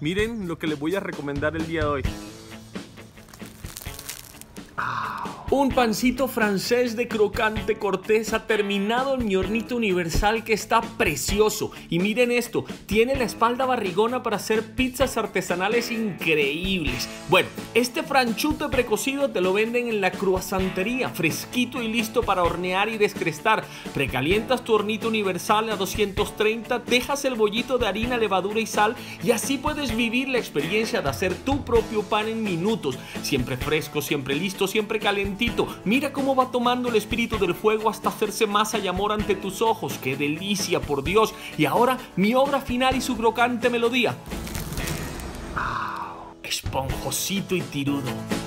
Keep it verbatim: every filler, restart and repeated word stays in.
Miren lo que les voy a recomendar el día de hoy. Un pancito francés de crocante corteza terminado en mi hornito universal que está precioso. Y miren esto, tiene la espalda barrigona para hacer pizzas artesanales increíbles. Bueno, este franchute precocido te lo venden en la croissantería, fresquito y listo para hornear y descrestar. Precalientas tu hornito universal a doscientos treinta, dejas el bollito de harina, levadura y sal y así puedes vivir la experiencia de hacer tu propio pan en minutos. Siempre fresco, siempre listo, siempre calentito. Mira cómo va tomando el espíritu del fuego hasta hacerse masa y amor ante tus ojos. ¡Qué delicia, por Dios! Y ahora mi obra final y su crocante melodía. Esponjosito y tirudo.